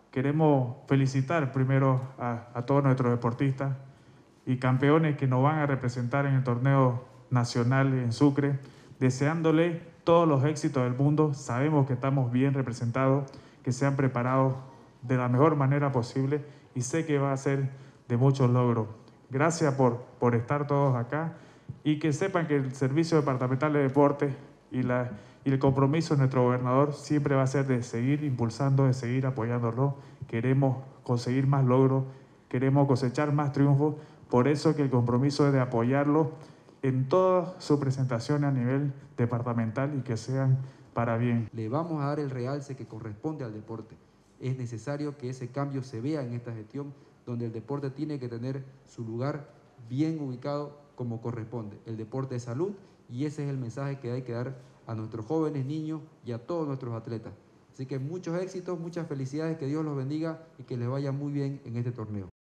queremos felicitar primero a todos nuestros deportistas y campeones que nos van a representar en el torneo nacional en Sucre, deseándole todos los éxitos del mundo. Sabemos que estamos bien representados, que se han preparado de la mejor manera posible y sé que va a ser de muchos logros. Gracias por estar todos acá y que sepan que el Servicio Departamental de Deportes y el compromiso de nuestro gobernador siempre va a ser de seguir impulsando, de seguir apoyándolo. Queremos conseguir más logros, queremos cosechar más triunfos, por eso que el compromiso es de apoyarlo en todas sus presentaciones a nivel departamental y que sean para bien. Le vamos a dar el realce que corresponde al deporte. Es necesario que ese cambio se vea en esta gestión, donde el deporte tiene que tener su lugar bien ubicado como corresponde. El deporte es salud y ese es el mensaje que hay que dar a nuestros jóvenes, niños y a todos nuestros atletas. Así que muchos éxitos, muchas felicidades, que Dios los bendiga y que les vaya muy bien en este torneo.